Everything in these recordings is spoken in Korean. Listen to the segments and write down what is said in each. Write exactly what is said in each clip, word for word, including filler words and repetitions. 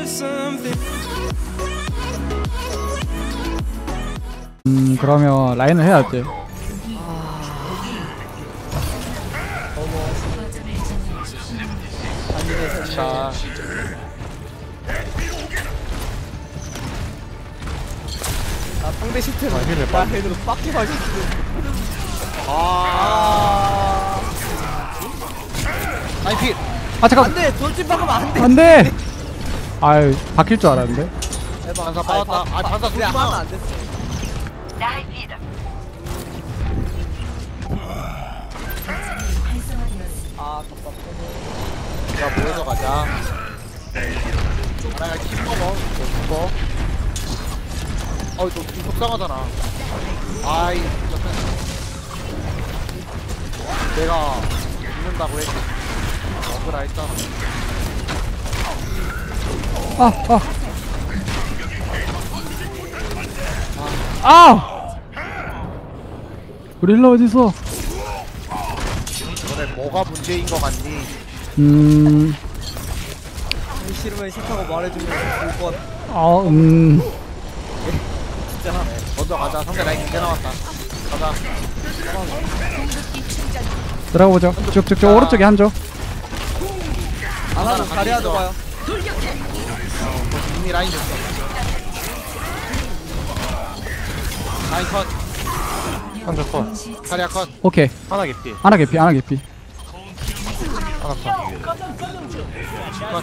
음 그러면 라인을 해야지. 자, 아 상대 시트는 아, 힐을 나 헤드로 빡게 맞았어. 아 아이 피. 아 잠깐. 안돼 돌진 박으면 안돼. 안돼. 아유 바뀔 줄 알았는데. 반사 빠졌다. 아, 반사 그래 쏘지 마. 하나 안 됐어. 아 답답해. 자, 모여서 가자. 하나가 킴 먹어. 너 죽어. 어이, 너 좀 속상하잖아. 아이, 저는 내가 죽는다고 했지. 억울하 했잖아. 아 아. 아. 우리 힐러 어딨어? 너네 뭐가 문제인 거 같니? 음. 하기 싫으면 싫다고 말해주면 좋을 것 같아. 아 음. 진짜. 먼저 가자. 상대 라인 이제 나왔다. 가자. 들어가 보죠. 쭉쭉쭉 오른쪽에 한조. 안 하면 잘해야 돼봐요. 이미 라인 줬어. 라인 컷. 한조 컷. 카리아 컷. 오케이. 하나 개피. 하나 개피 하나 개피. 하나 컷. 컷.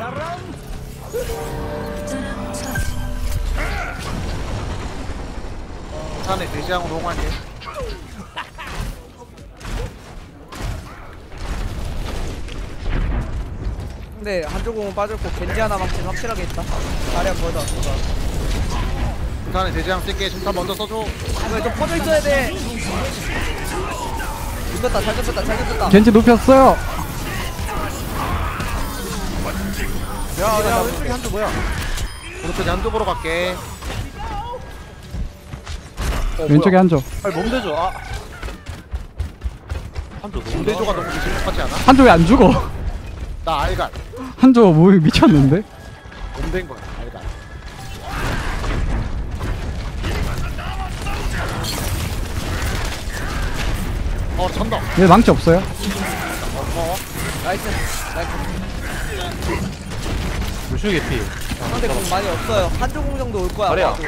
산에 대시장으로 홍할게. 근데 한쪽 공은 빠졌고 겐지 하나 막진 확실하게 있다. 자리야 거의 다 왔어. 산에 대시장 쓸게. 중탄 먼저 써줘. 이거 좀 퍼져 있어야 돼. 이겼다 잘 졌다 잘 졌다. 겐지 눕혔어요. 야, 야, 왼쪽에 한쪽 뭐야? 오른쪽에 한쪽 보러 갈게. 어, 왼쪽에 한조. 아니, 몸대줘. 아, 한조 너무 몸대줘가 너무 미친것 같지 않아? 한조 왜 안 죽어? 나 알갈. 한조 뭐 미쳤는데? 몸된 거야, 알갈. 어, 천덕. 얘 망치 없어요? 어, 고마워. 나이스. 나이스. 루슈 개피. 상대 공 많이 없어요. 한쪽 공 정도 올 거야. 잘해요. 아마도.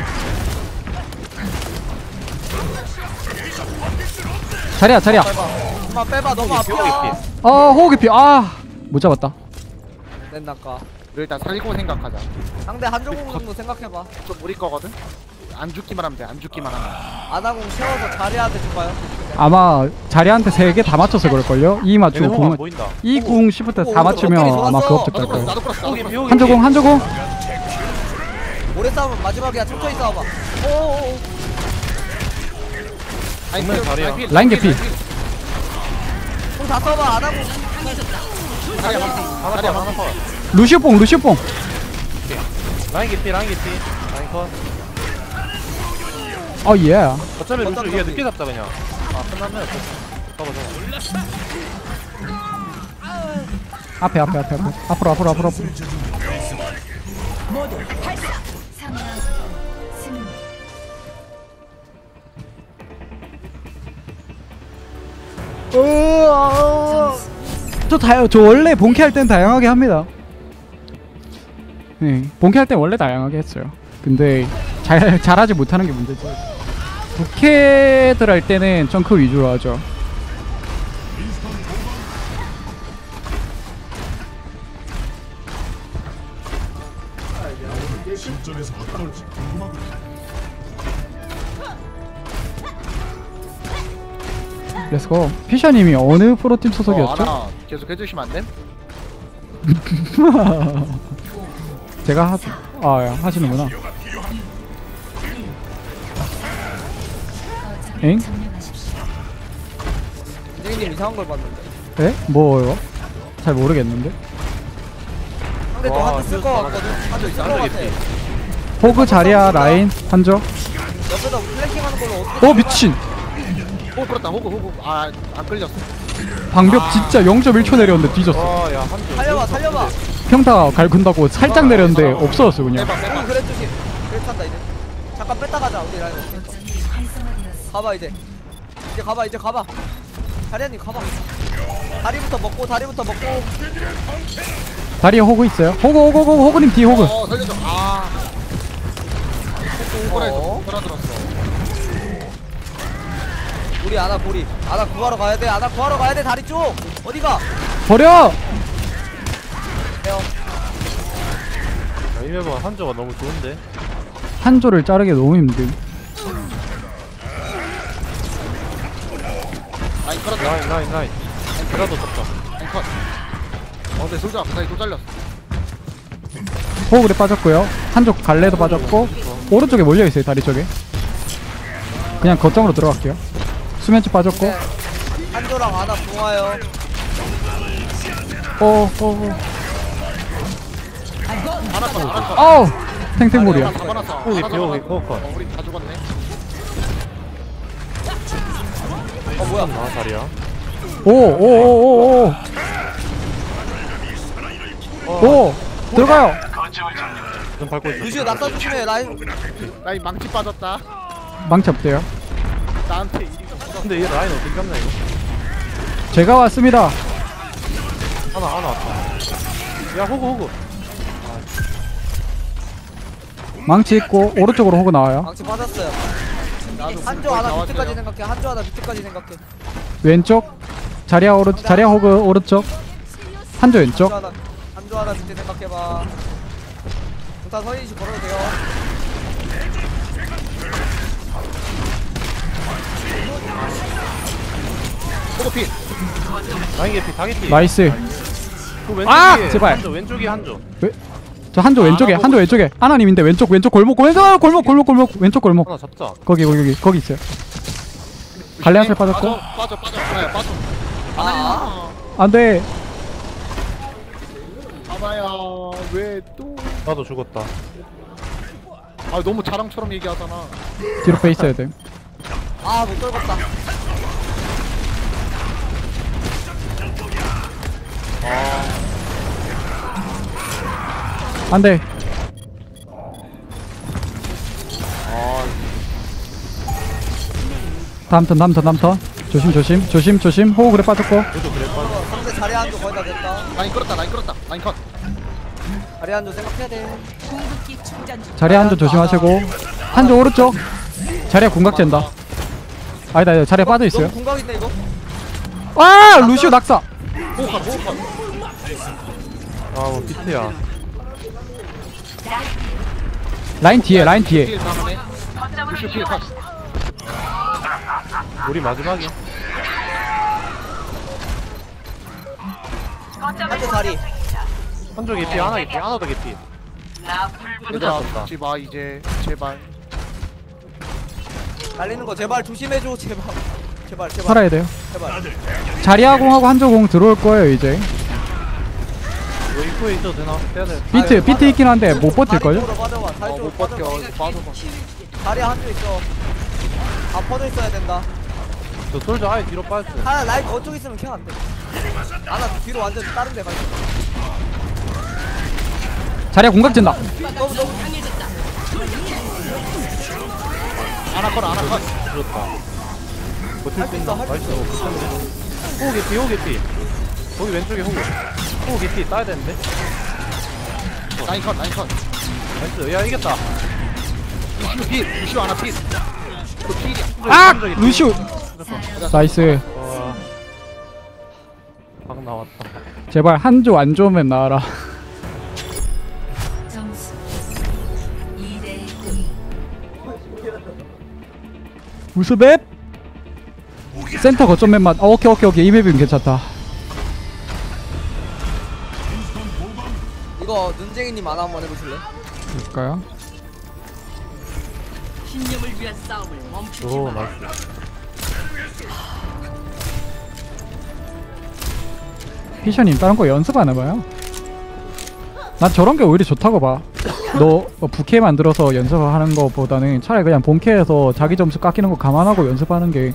자리야 자리야. 빼봐. 엄마 빼봐. 너가 호흡이 앞이야. 개피. 아 호흡 깊이. 아못 잡았다. 낸나까. 일단 살리고 생각하자. 상대 한쪽 공 정도 생각해봐. 좀 우리 거거든? 안 죽기만 하면 돼, 안 죽기만 하면. 아나공 세워서 자리한테 줘봐요. 아마 자리한테 세 개 다 맞춰서 그럴걸요? 이 맞추고 얘네 홍안 궁 보인다. 이궁 시프트 다 오, 맞추면 좋았어. 아마 그거 나도 될 끌었어, 거예요. 나도 끌었어, 나도 끌었어. 한조공 한조공. 오래 싸우면 마지막이야. 천천히 싸워봐. 오오오. 아니, 정말 잘해요. 필, 라인 필, 개피. 필. 공다 써봐. 아나공. 다리야, 막. 하나 다리야, 컷. 막. 하나 컷. 루시오뽕 루시오뽕. 라인 개피. 라인 개피. 라인 컷. 어 예. 어차피 루슈 어떤 얘 거지? 늦게 잡자 그냥. 아 끝났네. 잡아 잡아. 앞에 앞에 앞에 앞에. 앞으로 앞으로 앞으로 앞으로. 저 다요. 저 원래 본캐 할 땐 다양하게 합니다. 네, 본캐 할 땐 원래 다양하게 했어요. 근데 잘 잘하지 못하는 게 문제죠. 부캐들 할 때는 정크 위주로 하죠. 렛츠고. 피샤님이 어느 프로팀 소속이었죠? 어, 알아. 계속 해주시면 안 돼? 제가 하, 아, 야, 하시는구나. 엥? 선생님 이상한 걸 봤는데. 에? 뭐요? 잘 모르겠는데. 상대 또 와, 한대 쓸거 진짜 같거든. 한대 쓸거 한조 같아. 개피. 호그 자리야 라인 한조. 옆에다 플랭킹하는 걸로 어떻게? 어 미친. 호구 끌었다, 호구, 호구. 아, 안 끌렸어. 방벽 진짜 영 점 일 초 내렸는데 뒤졌어. 와야 한조. 살려봐, 살려봐. 평타 갈군다고 살짝 내렸는데 없어졌어 그냥. 빼봐 빼봐. 오 그래 조심. 그래 탄다 이제. 잠깐 뺐다 가자 우리 라인. 가봐 이제. 이제 가봐 이제 가봐. 자리아님 가봐. 다리부터 먹고 다리부터 먹고. 다리에 호그 있어요. 호그 호그 호그 호그님 뒤에 호그. 어 살려줘. 아. 또 오버라이드 어? 돌아들었어. 우리 아나 고리. 아나 구하러 가야 돼. 아나 구하러 가야 돼. 다리 쪽. 어디가? 버려. 빼요. 야, 이 맵은 한조가 너무 좋은데. 한조를 자르기 너무 힘듦. 라인 끌었다. 라인 라인 라인. 그라도 쳤다. 라인 컷. 어 근데 솔자 다시 또 잘렸어. 호그에 빠졌고요. 한쪽 갈래도 빠졌고 오른쪽에 몰려 있어요 다리 쪽에. 그냥 거점으로 들어갈게요. 수면치 빠졌고. 네. 한조랑 아나 궁화요. 어, 어, 어. 하나 컷 하나 컷. 아우 탱탱볼이야. 다 받았어. 호기 하나 피 더 호기 받았어. 호컷. 어, 우리 다 죽었네. 어 뭐야? 나 자리야. 오, 오, 오, 오, 오. 오, 들어가요. 좀 밟고 있어. 루시오 낙사 조심해. 라인. 라인 망치 빠졌다. 망치 없대요. 나한테 일이 없어. 근데 얘 라인 어떻게 잡냐 이거? 제가 왔습니다. 하나 하나 왔다. 야 호구 호구. 망치 있고 오른쪽으로 호그 나와요. 망치 빠졌어요. 나도 한조 하나 나왔어요. 밑에까지 생각해. 한조 하나 밑에까지 생각해. 왼쪽 자리야 오른 자리야 호그 오른쪽. 한조 왼쪽. 한조 하나 한조 하나 밑에 생각해봐. 부타 서인시 걸어도 돼요. 호그핀. 라인 개피 다 개피. 나이스. 그 왼쪽에 아! 제발. 한조 왼쪽이 한조. 저 한조 왼쪽에 아, 한조 왼쪽에 하나님인데 왼쪽 왼쪽 골목 왼쪽 골목 골목 골목 왼쪽 골목 하나 잡자. 거기 거기 거기 거기 있어요. 갈래 한살 빠졌고. 빠져 빠져 빠져. 네, 빠져. 아. 안돼. 아마야 왜 또? 나도 죽었다. 아 너무 자랑처럼 얘기하잖아. 뒤로 빼 있어야 돼. 아못 떨궜다. 안돼. 아 다음 턴 다음 턴 다음 턴. 조심 조심 조심 조심. 호우 그래 빠졌고. 그래도 그래 빠져. 어, 상대 자리 한조 거의 다 됐다. 라인 끌었다 라인 끌었다 라인 컷. 자리 한조 생각해야 돼. 자리 한조 조심하시고. 한조 오른쪽. 자리야 궁각젠다. 아니다 아니다 자리야 빠져 있어요. 너무 공각 있네 이거. 와 루시오 낙사. 호흡컷 호흡컷. 아뭐 비트야. 라인 뒤에 라인 뒤에. 필 다음에. 루시 필 컷. 우리 마지막에. 한조 자리. 한조 개피 하나 개피 하나 더 개피. 얘들아 졌다. 죽지 마 이제 제발. 날리는 거 제발 조심해줘 제발. 제발 제발 살아야 돼요. 제발. 자리야 공하고 한조 공 들어올 거예요 이제. 이거 입구에 있어도 되나? 빼야 돼. 비트 비트 있긴 한데 못 버틸 걸요. 다리 쪽으로 빠져봐. 다리 어 쪽으로 못 버텨 빠져봐. 이거 빠져봐. 다리 한조 있어. 다 퍼져 있어야 된다. 저 솔저 아예 뒤로 빠졌어. 하나 라인 거쪽 있으면 캔 안 돼. 하나 뒤로 완전 다른 데 가 있어. 자리야 궁각젠다. 너무 너무 하나 컷 하나 컷. 죽었다. 버틸 할 수 수 있나? 있어, 할수 나이스. 호구 개피 호구 개피. 거기 왼쪽에 호구. 호구 개피 따야 되는데. 라인 컷 라인 컷. 나이스. 야 이겼다. 루시오 필 루시오 하나 필. 그 필이야. 아 루시오. 나이스. 와. 방 나왔다. 제발 한조 안 좋으면 나와라. 점수 이 대 이. 무슨 맵? 센터 거점 맵만. 어, 오케이 오케이 오케이 이 맵은 괜찮다. 이거 눈쟁이님 만화 한번 해보실래? 볼까요? 신념을 위한 싸움을 멈추지 오 마. 나이스. 피셔님 다른 거 연습 안 해봐요? 난 저런 게 오히려 좋다고 봐. 너 뭐 부캐 만들어서 연습하는 거보다는 차라리 그냥 본캐에서 자기 점수 깎이는 거 감안하고 연습하는 게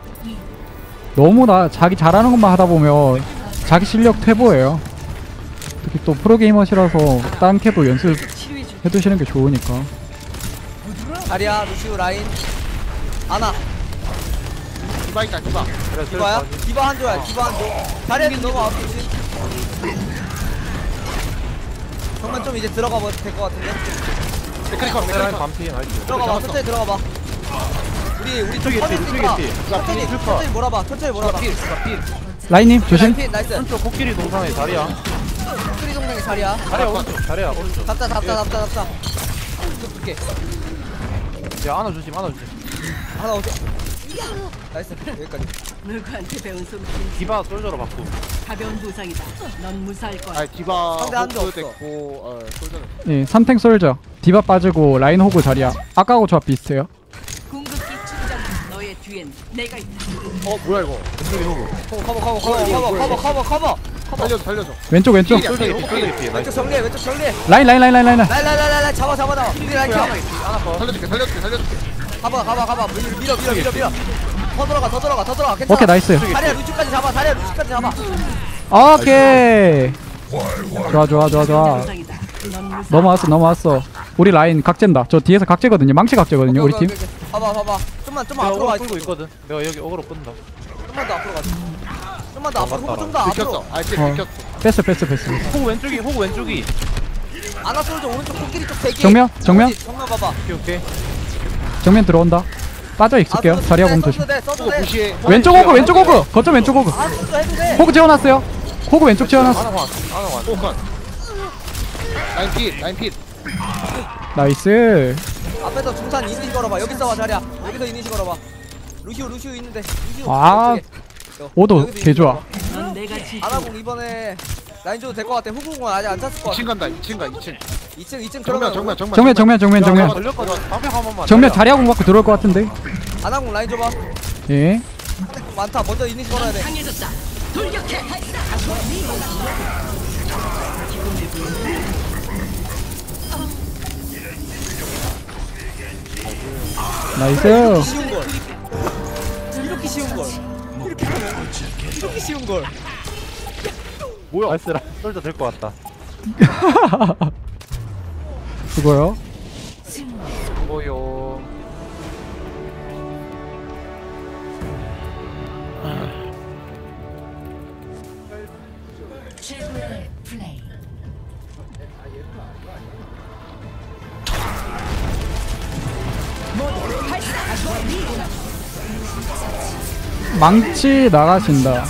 너무 나 자기 잘하는 것만 하다 보면 자기 실력 퇴보예요. 특히 또 프로게이머시라서 다른 탭도 연습해 치료해 줄. 두시는 게 좋으니까. 자리야 루시우 라인 아나 디바 있다 디바. 그래 디바야? 디바 한조야 디바 한조 자리야님 너무 아프지? 정말 좀 이제 들어가 봐도 될 것 같은데? 메카니컬 라인 메카니컬. 반피 나이스. 들어가봐 천천히 들어가봐 우리 우리 좀 이쪽에 있지, 퍼지니까 이쪽에 있지. 천천히 이쪽에 천천히 몰아봐 천천히 몰아봐 필 디바 필. 라인님 조심. 핀 나이스 오른쪽 코끼리 동상에 자리야. 크리 동생의 자리야 자리야 오른쪽. 자리야 오른쪽. 잡자 잡자 잡자 잡자 좀 줄게 야 안아 주심 안아 주심. 하나 오죠 나이스 여기까지 누구한테 배운 솜씨? 디바 솔저로 바꾸. 가벼운 부상이다. 넌 무사할 거야. 아 디바 상대 한조 호크 없어. 됐고 어 솔저는. 예, 삼탱 솔저. 디바 빠지고 라인 호구 자리야. 아까하고 조합 비슷해요. 궁극기 충전. 너의 뒤엔 내가 있다. 어 뭐야 이거. 왼쪽에 호구. 커버 커버 커버 커버 커버 커버 커버 커버 살려줘 살려줘. 왼쪽 왼쪽. 필이야, 솔저에 필, 피 필. 솔저에 피. 왼쪽 나이스. 정리해 왼쪽 정리해 라인 라인 라인 라인 라인. 라인 라인 라인 라인 잡아 잡아 잡아 우리 라인 켜 하나 더. 살려줄게 살려줄게 살려줄게. 가봐 가봐 가봐 밀어 밀어 밀어 밀어 밀어 더 들어가 더 들어가 더 들어가 괜찮아 오케이 나이스. 다리야 루치까지 잡아 다리야 루치까지 잡아 오케이. 좋아 좋아 좋아 좋아. 부상이다. 넌 무사할 넘어왔어 넘어왔어. 우리 라인 각젠다. 저 뒤에서 각제거든요. 망치 각제거든요. 우리 오케이, 팀. 오케이, 오케이. 봐봐 봐봐 좀만 좀만 내가 앞으로 어그로 가 끌고 있거든. 내가 여기 어그로 끈다. 좀만 더 앞으로 가자 좀만 더 어, 앞으로 맞다, 좀더 앞으로 들켰어. 아이템 어. 들켰어. 뺐어 뺐어 뺐어. 호구 왼쪽이 호구 왼쪽이. 아나 솔저 오른쪽 코끼리 쪽 대기 정면 정면 어디? 정면 봐봐 오케이 오케이. 정면 들어온다. 빠져 있을게요. 아, 자리야 공 써도 조심. 돼 써도 호그 돼 무시해. 왼쪽 호구 왼쪽 호구. 거점 왼쪽 호구. 아 솔저 해도 돼 호구 재워놨어요. 호구 왼쪽 재워놨어. 하나 완. 하나 완. 호컷. 라인 필 라인 필. 나이스. 앞에서 중산 이니시 걸어봐 여기 싸워 자리야 여기서 이니시 걸어봐 루시우 루시우 있는데 루시우 아, 왼쪽에. 여, 오도 여기서 개 좋아. 이니시 넌 내가 지. 걸어봐. 아나공 이번에 라인 줘도 될 것 같아 후궁은 아직 안 찼을 것 같아 이 층 간다 이 층 가 이 층. 이 층 이 층 정면 그러면 정면 정면. 정면 정면 정면 정면. 걸렸거든. 방벽 한 번만. 정면 자리야 공 받고 들어올 것 같은데. 아나공 라인 줘봐 예. 많다 먼저 이니시 걸어야 돼 강해졌다. 돌격해. 나이스. 쉬운 걸 이렇게 쉬운 걸 이렇게 이렇게 쉬운 걸 뭐야? 나이스라. 솔저 될 것 같다. 수고요. 뭐요? 최고의 플레이. 망치 나가신다.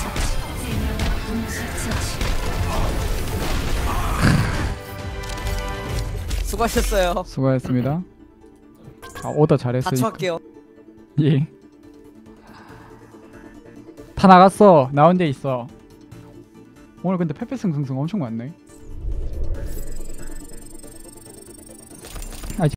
수고하셨어요 수고하셨습니다. 아, 오더 잘했으니까. 같이 할게요 예. 다 나갔어. 나온 데 있어. 오늘 근데 페페승승승 엄청 많네.